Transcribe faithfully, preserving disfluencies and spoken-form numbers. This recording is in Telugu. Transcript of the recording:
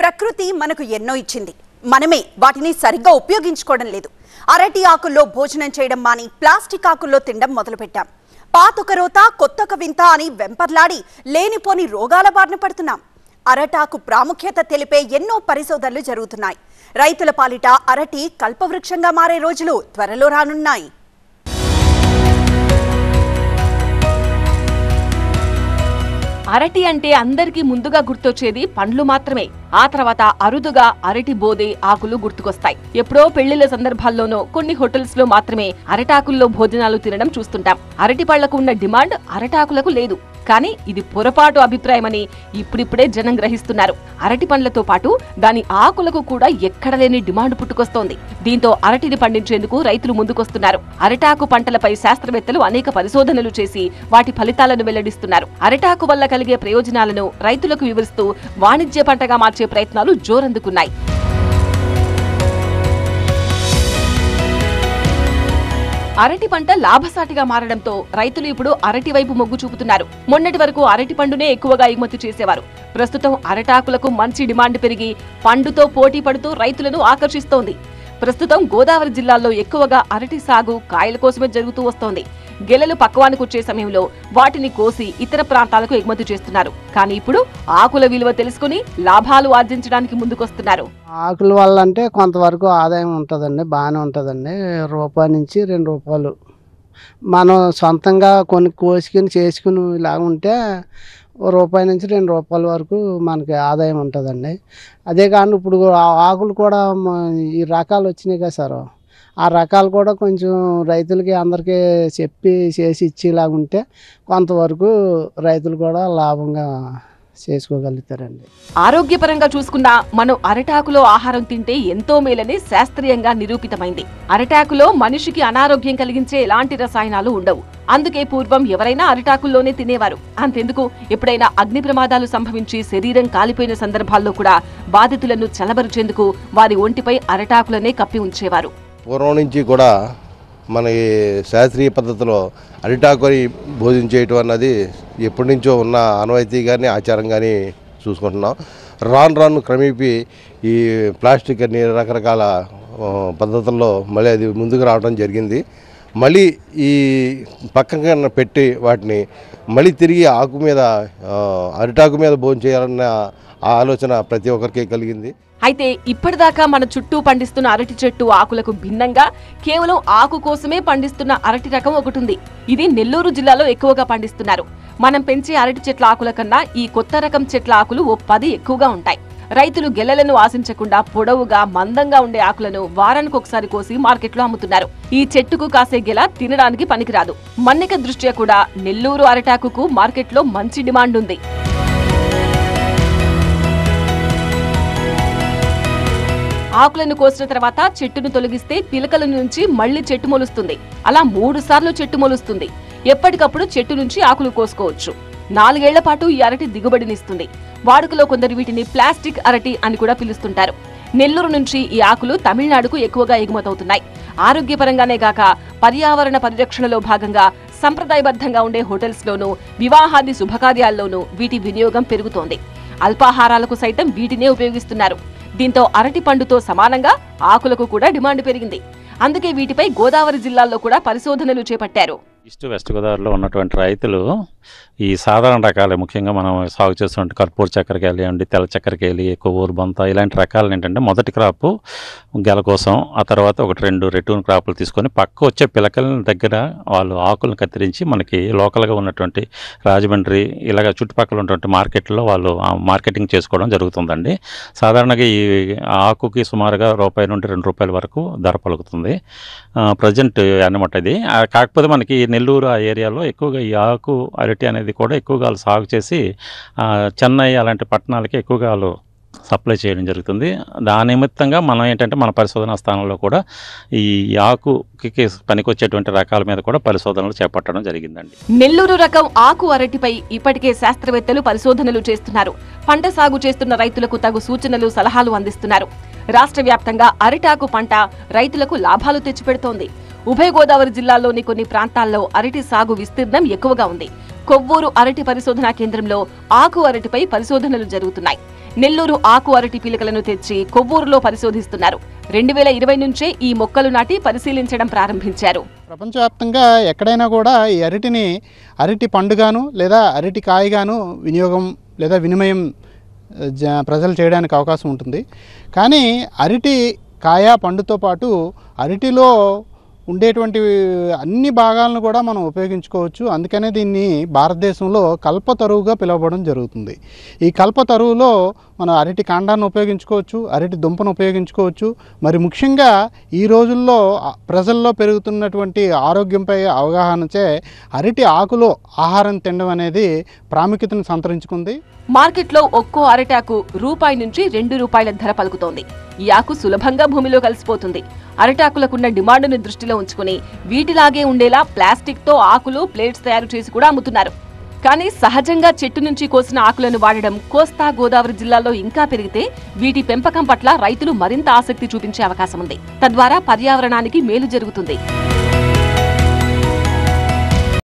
ప్రకృతి మనకు ఎన్నో ఇచ్చింది. మనమే వాటిని సరిగ్గా ఉపయోగించుకోవడం లేదు. అరటి ఆకుల్లో భోజనం చేయడం మాని ప్లాస్టిక్ ఆకుల్లో తినడం మొదలుపెట్టాం. పాతొక రోత కొత్తొక వింత అని వెంపర్లాడి లేనిపోని రోగాల బారిన పడుతున్నాం. అరటాకు ప్రాముఖ్యత తెలిపే ఎన్నో పరిశోధనలు జరుగుతున్నాయి. రైతుల పాలిట అరటి కల్పవృక్షంగా మారే రోజులు త్వరలో రానున్నాయి. అరటి అంటే అందరికీ ముందుగా గుర్తొచ్చేది పండ్లు మాత్రమే. ఆ తర్వాత అరుదుగా అరటి బోదే ఆకులు గుర్తుకొస్తాయి. ఎప్పుడో పెళ్లిళ్ల సందర్భాల్లోనో కొన్ని హోటల్స్ లో మాత్రమే అరటాకుల్లో భోజనాలు తినడం చూస్తుంటాం. అరటి పళ్లకు ఉన్న డిమాండ్ అరటాకులకు లేదు. కానీ ఇది పొరపాటు అభిప్రాయమని ఇప్పుడిప్పుడే జనం గ్రహిస్తున్నారు. అరటి పండ్లతో పాటు దాని ఆకులకు కూడా ఎక్కడ లేని డిమాండ్ పుట్టుకొస్తోంది. దీంతో అరటిని పండించేందుకు రైతులు ముందుకొస్తున్నారు. అరటాకు పంటలపై శాస్త్రవేత్తలు అనేక పరిశోధనలు చేసి వాటి ఫలితాలను వెల్లడిస్తున్నారు. అరటాకు వల్ల కలిగే ప్రయోజనాలను రైతులకు వివరిస్తూ వాణిజ్య పంటగా మార్చే ప్రయత్నాలు జోరందుకున్నాయి. అరటి పంట లాభసాటిగా మారడంతో రైతులు ఇప్పుడు అరటి వైపు మొగ్గు చూపుతున్నారు. మొన్నటి వరకు అరటి పండునే ఎక్కువగా ఎగుమతి చేసేవారు. ప్రస్తుతం అరటాకులకు మంచి డిమాండ్ పెరిగి పండుతో పోటీ పడుతూ రైతులను ఆకర్షిస్తోంది. ప్రస్తుతం గోదావరి జిల్లాల్లో ఎక్కువగా అరటి సాగు కాయల కోసమే జరుగుతూ వస్తోంది. గెలలు పక్వానికి వచ్చే సమయంలో వాటిని కోసి ఇతర ప్రాంతాలకు ఎగుమతి చేస్తున్నారు. కానీ ఇప్పుడు ఆకుల విలువ తెలుసుకుని లాభాలు ఆర్జించడానికి ముందుకొస్తున్నారు. ఆకుల వల్ల అంటే కొంతవరకు ఆదాయం ఉంటుందండి, బాగానే ఉంటుందండి. రూపాయి నుంచి రెండు రూపాయలు మనం సొంతంగా కొన్ని కోసుకుని చేసుకుని ఇలా ఉంటే రూపాయి నుంచి రెండు రూపాయల వరకు మనకి ఆదాయం ఉంటుందండి. అదే కానీ ఇప్పుడు ఆకులు కూడా ఈ రకాలు వచ్చినాయి కదా సార్, ఆ రకాలు కూడా కొంచెం రైతులకి అందరికీ చెప్పి చేసి ఇచ్చేలాగా ఉంటే కొంతవరకు రైతులు కూడా లాభంగా చేసుకోగలుగుతారండి. ఆరోగ్యపరంగా చూసుకున్నా మనం అరటాకులో ఆహారం తింటే ఎంతో మేలని శాస్త్రీయంగా నిరూపితమైంది. అరటాకులో మనిషికి అనారోగ్యం కలిగించే ఎలాంటి రసాయనాలు ఉండవు. అందుకే పూర్వం ఎవరైనా అరటాకుల్లోనే తినేవారు. అంతెందుకు, ఎప్పుడైనా అగ్ని ప్రమాదాలు సంభవించి శరీరం కాలిపోయిన సందర్భాల్లో కూడా బాధితులను చల్లబరిచేందుకు వారి ఒంటిపై అరటాకులనే కప్పి ఉంచేవారు. పూర్వం నుంచి కూడా మన శాస్త్రీయ పద్ధతిలో అరిటాకుని భోజనం చేయటం అన్నది ఎప్పటి నుంచో ఉన్న ఆనవాయితీ కానీ ఆచారం కానీ చూసుకుంటున్నాం. రాను రాను క్రమేపీ ఈ ప్లాస్టిక్ అన్ని రకరకాల పద్ధతుల్లో మళ్ళీ అది ముందుకు రావడం జరిగింది. మళ్ళీ ఈ పక్కన పెట్టి వాటిని మళ్ళీ తిరిగి ఆకు మీద అరిటాకు మీద భోజనం చేయాలన్న ఆలోచన ప్రతి ఒక్కరికి కలిగింది. అయితే ఇప్పటిదాకా మన చుట్టూ పండిస్తున్న అరటి చెట్టు ఆకులకు భిన్నంగా కేవలం ఆకు కోసమే పండిస్తున్న అరటి రకం ఒకటి ఉంది. ఇది నెల్లూరు జిల్లాలో ఎక్కువగా పండిస్తున్నారు. మనం పెంచే అరటి చెట్ల ఆకుల కన్నా ఈ కొత్త రకం చెట్ల ఆకులు ఓ పది ఎక్కువగా ఉంటాయి. రైతులు గెలలను ఆశించకుండా పొడవుగా మందంగా ఉండే ఆకులను వారానికి ఒకసారి కోసి మార్కెట్లో అమ్ముతున్నారు. ఈ చెట్టుకు కాసే గెల తినడానికి పనికిరాదు. మన్నిక దృష్ట్యా కూడా నెల్లూరు అరటాకుకు మార్కెట్లో మంచి డిమాండ్ ఉంది. ఆకులను కోసిన తర్వాత చెట్టును తొలగిస్తే పిలకల నుంచి మళ్లీ చెట్టు మొలుస్తుంది. అలా మూడు సార్లు చెట్టు మొలుస్తుంది. ఎప్పటికప్పుడు చెట్టు నుంచి ఆకులు కోసుకోవచ్చు. నాలుగేళ్ల పాటు ఈ అరటి దిగుబడినిస్తుంది. వాడుకలో కొందరు వీటిని ప్లాస్టిక్ అరటి అని కూడా పిలుస్తుంటారు. నెల్లూరు నుంచి ఈ ఆకులు తమిళనాడుకు ఎక్కువగా ఎగుమతవుతున్నాయి. ఆరోగ్యపరంగానే గాక పర్యావరణ పరిరక్షణలో భాగంగా సంప్రదాయబద్ధంగా ఉండే హోటల్స్ లోనూ వివాహాది శుభకార్యాల్లోనూ వీటి వినియోగం పెరుగుతోంది. అల్పాహారాలకు సైతం వీటినే ఉపయోగిస్తున్నారు. దీంతో అరటి పండుతో సమానంగా ఆకులకు కూడా డిమాండ్ పెరిగింది. అందుకే వీటిపై గోదావరి జిల్లాల్లో కూడా పరిశోధనలు చేపట్టారు. ఈస్ట్ వెస్ట్ గోదావరిలో ఉన్నటువంటి రైతులు ఈ సాధారణ రకాలే, ముఖ్యంగా మనం సాగు చేస్తున్నట్టు కర్పూర చక్కెరకేళి అండి, తెల్ల చక్కెరకేళి, కొవ్వూరు బంత ఇలాంటి రకాలు ఏంటంటే మొదటి క్రాపు గెల కోసం, ఆ తర్వాత ఒకటి రెండు రెటూన్ క్రాపులు తీసుకొని పక్క వచ్చే పిలకల దగ్గర వాళ్ళు ఆకులను కత్తిరించి మనకి లోకల్గా ఉన్నటువంటి రాజమండ్రి ఇలాగ చుట్టుపక్కల ఉన్నటువంటి మార్కెట్లో వాళ్ళు మార్కెటింగ్ చేసుకోవడం జరుగుతుందండి. సాధారణంగా ఈ ఆకుకి సుమారుగా రూపాయి నుండి రెండు రూపాయల వరకు ధర పలుకుతుంది ప్రజెంట్ అన్నమాట. ఇది కాకపోతే మనకి నెల్లూరు ఆ ఏరియాలో ఎక్కువగా ఈ ఆకు అరటి అనేది కూడా ఎక్కువగా వాళ్ళు సాగు చేసి చెన్నై అలాంటి పట్టణాలకి ఎక్కువగా వాళ్ళు సప్లై చేయడం జరుగుతుంది. దాని నిమిత్తంగా మనం ఏంటంటే మన పరిశోధనా స్థానంలో కూడా ఈ ఆకుకి పనికొచ్చేటువంటి రకాల మీద కూడా పరిశోధనలు చేపట్టడం జరిగిందండి. నెల్లూరు రకం ఆకు అరటిపై ఇప్పటికే శాస్త్రవేత్తలు పరిశోధనలు చేస్తున్నారు. పంట సాగు చేస్తున్న రైతులకు తగు సూచనలు సలహాలు అందిస్తున్నారు. రాష్ట్ర వ్యాప్తంగా అరిటాకు పంట రైతులకు లాభాలు తెచ్చిపెడుతోంది. ఉభయ గోదావరి జిల్లాల్లోని కొన్ని ప్రాంతాల్లో అరటి సాగు విస్తీర్ణం ఎక్కువగా ఉంది. కొవ్వూరు అరటి పరిశోధనా కేంద్రంలో ఆకు అరటిపై పరిశోధనలు జరుగుతున్నాయి. నెల్లూరు ఆకు అరటి పిలకలను తెచ్చి కొవ్వూరులో పరిశోధిస్తున్నారు. రెండు వేల ఇరవై నుంచే ఈ మొక్కలు నాటి పరిశీలించడం ప్రారంభించారు. ప్రపంచవ్యాప్తంగా ఎక్కడైనా కూడా ఈ అరటిని అరటి పండుగాను లేదా అరటి కాయగాను వినియోగం లేదా వినిమయం ప్రజలు చేయడానికి అవకాశం ఉంటుంది. కానీ అరటి కాయ పండుతో పాటు అరటిలో ఉండేటువంటి అన్ని భాగాలను కూడా మనం ఉపయోగించుకోవచ్చు. అందుకనే దీన్ని భారతదేశంలో కల్పతరువుగా పిలువబడడం జరుగుతుంది. ఈ కల్పతరువులో మనం అరటి కాండాన్ని ఉపయోగించుకోవచ్చు, అరటి దుంపను ఉపయోగించుకోవచ్చు. మరి ముఖ్యంగా ఈ రోజుల్లో ప్రజల్లో పెరుగుతున్నటువంటి ఆరోగ్యంపై అవగాహనచే అరటి ఆకులో ఆహారం తినడం అనేది ప్రాముఖ్యతను సంతరించుకుంది. మార్కెట్లో ఒక్కో అరటాకు రూపాయి నుంచి రెండు రూపాయల ధర పలుకుతోంది. ఈ ఆకు సులభంగా భూమిలో కలిసిపోతుంది. అరటాకులకున్న డిమాండ్ను దృష్టిలో ఉంచుకుని వీటిలాగే ఉండేలా ప్లాస్టిక్ తో ఆకులు, ప్లేట్స్ తయారు చేసి కూడా అమ్ముతున్నారు. కానీ సహజంగా చెట్టు నుంచి కోసిన ఆకులను వాడడం కోస్తా గోదావరి జిల్లాలో ఇంకా పెరిగితే వీటి పెంపకం పట్ల రైతులు మరింత ఆసక్తి చూపించే అవకాశం ఉంది. తద్వారా పర్యావరణానికి మేలు జరుగుతుంది.